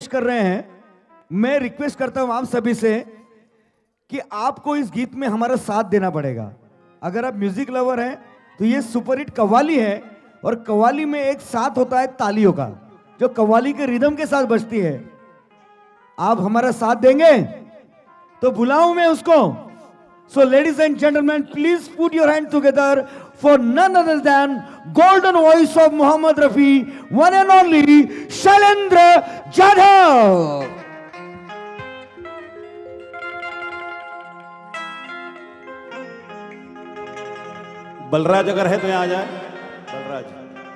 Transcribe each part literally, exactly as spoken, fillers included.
Request कर रहे हैं, मैं रिक्वेस्ट करता हूं आप सभी से कि आपको इस गीत में हमारा साथ देना पड़ेगा। अगर आप म्यूजिक लवर हैं तो ये सुपरहिट कव्वाली है, और कव्वाली में एक साथ होता है तालियों का, जो कव्वाली के रिदम के साथ बजती है। आप हमारा साथ देंगे तो बुलाऊं मैं उसको। So ladies and gentleman, please put your hand together for none other than golden voice of Mohammad Rafi, one and only Shailendra Jadhav. Balraj अगर है तो यहां आ जाए। बलराज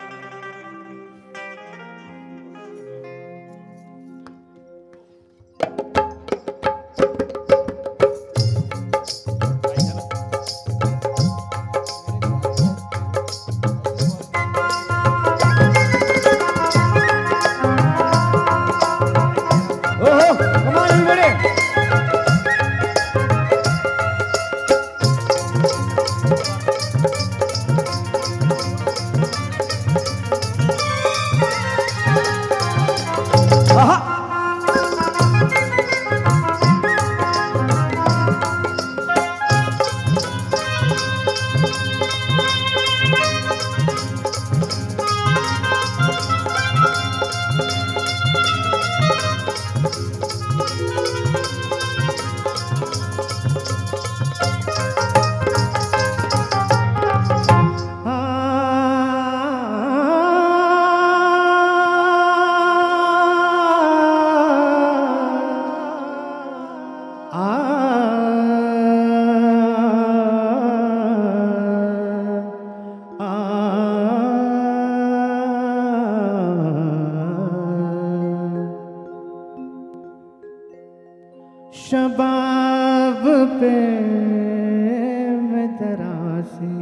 शबाब पे मैं तरासी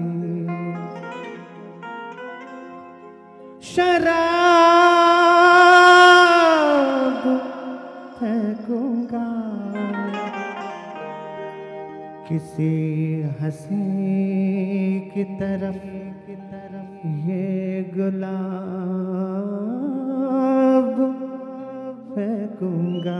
शराब फेंकूंगा किसी हंसी की तरफ की तरफ ये गुलाब फेंकूंगा।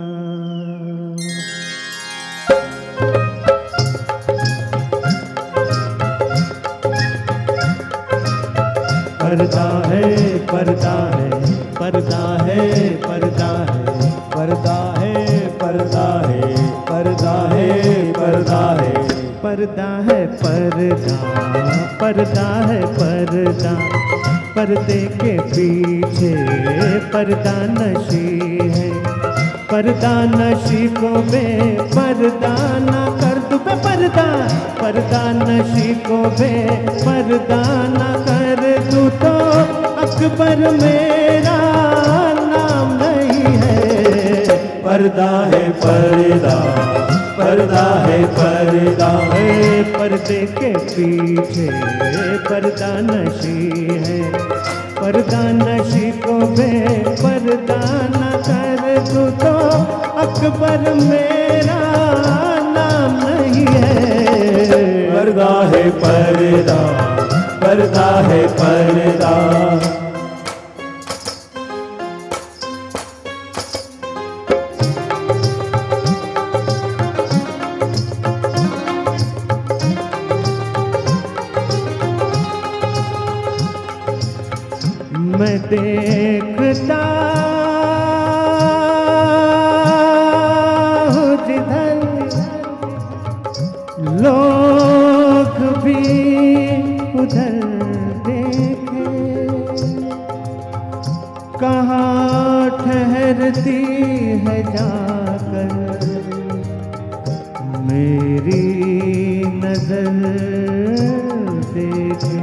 पर्दा है पर्दा है पर्दा है पर्दा है पर्दा है पर्दा है पर्दा है पर्दा है पर्दा है पर्दा पर्दा है पर्दा पर्दे के पीछे पर्दा नशी है। पर्दा नशी को बे पर्दा ना कर दू बे पर्दा पर्दा नशी को बे पर्दा ना कर दू तो अकबर मेरा नाम नहीं है। पर्दा है पर्दा पर्दा है पर्दा है पर्दे के पीछे पर्दा नशी है। पर्दा नशी को बे पर्दा ना कर दू तो अकबर मेरा नाम नहीं है। पर्दा है पर्दा पर्दा है पर्दा मैं देखता हूँ जिधर लोग भी उधर देखे। कहाँ ठहरती है जाकर मेरी नजर देखे।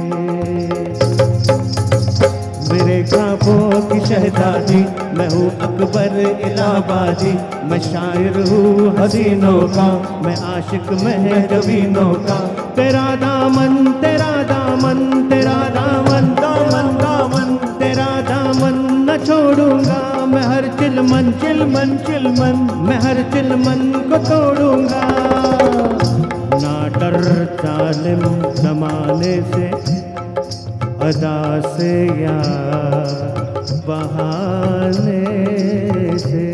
मेरे ख्वाबों की शहजादी मैं हूँ अकबर इलाहाबादी। मैं शायर हूँ हसीनों का, मैं आशिक महजबीनों का। तेरा दामन तेरा दामन तेरा दामन दामन दामन तेरा दामन न छोड़ूंगा मैं। हर चिलमन चिलमन चिलमन मैं हर चिलमन को तोड़ूंगा। ना डर जालिम जमाने से अदा से या बहाने से।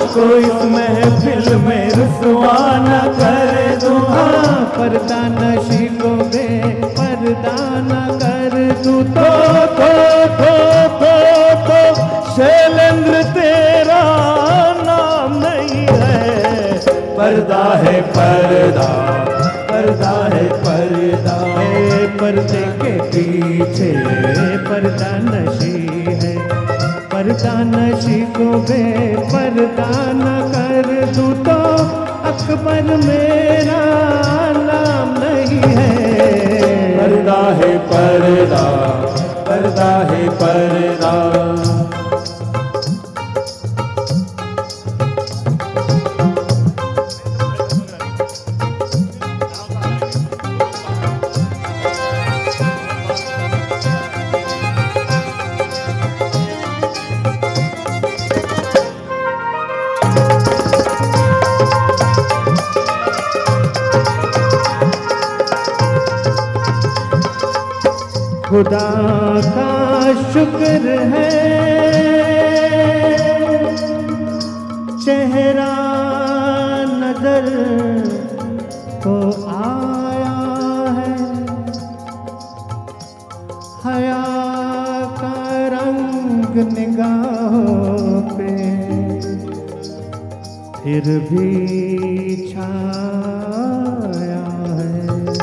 कोई इस महफिल में रुसवा न कर दूं। हाँ पर्दा नशी को बे पर्दा न कर दूं। तो तो तो तो तो शैलेंद्र तेरा नाम नहीं है। पर्दा है पर्दा, पर्दा है पर्दा, पर्दे के पीछे पर्दा नशी है। पर्दा नशी को बे पर्दा न कर दूं तो अकबर मेरा नाम नहीं है। पर्दा है पर्दा, पर्दा है पर्दा। खुदा का शुक्र है चेहरा नजर तो आया है। हया का रंग निगाहों पे फिर भी छाया है।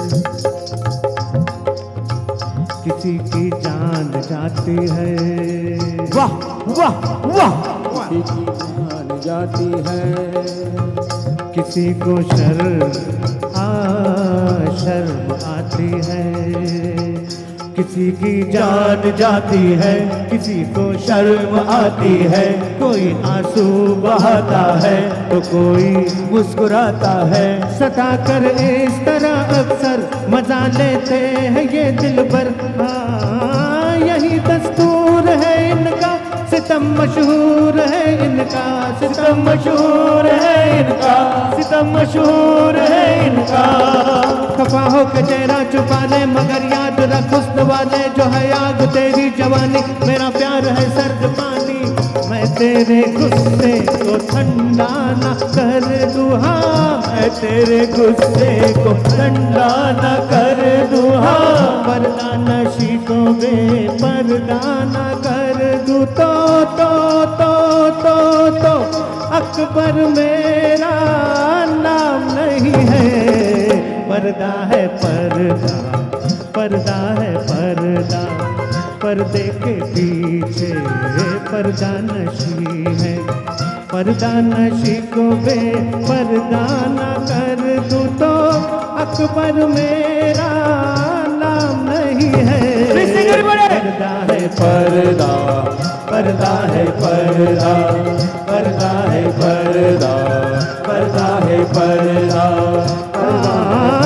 किसी की जान जाती है, वाह वाह वाह, किसी की जान जाती है। किसी को शर्म आ शर्म आती है। किसी की जान जाती है, किसी को शर्म आती है। कोई आंसू बहाता है तो कोई मुस्कुराता है। सता कर इस तरह अक्सर मजा लेते हैं ये दिलबर। हाँ यही दस्तूर है इनका, सितम मशहूर है इनका। सितम मशहूर है इनका, सितम मशहूर है इनका। खफा हो के चेहरा छुपा ले मगर याद रख हुस्न वाले जो है आग तेरी जवानी। मेरा प्यार है सर्द पानी, मैं तेरे गुस्से को ठंडा न कर दूं। हाँ मैं तेरे गुस्से को ठंडा न कर दूं। हाँ पर्दा नशी को बे पर्दा न कर दूं। तो तो तो तो तो अकबर मेरा नाम नहीं है। पर्दा है पर्दा, पर्दा है पर्दा, पर्दे के पीछे पर्दा नशी है। पर्दा नशी को बे पर्दा न कर दूं तो अकबर मेरा नाम नहीं है। पर्दा है पर्दा, पर्दा है पर्दा, पर्दा है पर्दा, पर्दा है पर्दा, पर्दा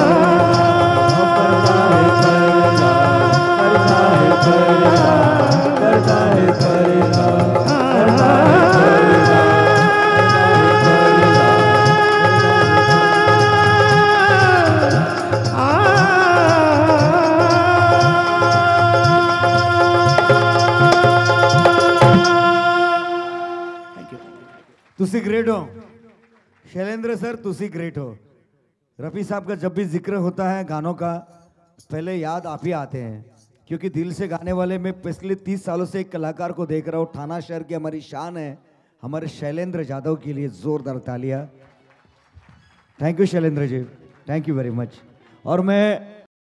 तुसी ग्रेट हो शैलेंद्र सर, तुसी ग्रेट हो। रफ़ी साहब का जब भी जिक्र होता है गानों का पहले याद आप ही आते हैं, क्योंकि दिल से गाने वाले में पिछले तीस सालों से एक कलाकार को देख रहा हूँ। थाना शहर की हमारी शान है, हमारे शैलेंद्र यादव के लिए जोरदार तालियां। Thank you Shailendra ji, thank you very much. और मैं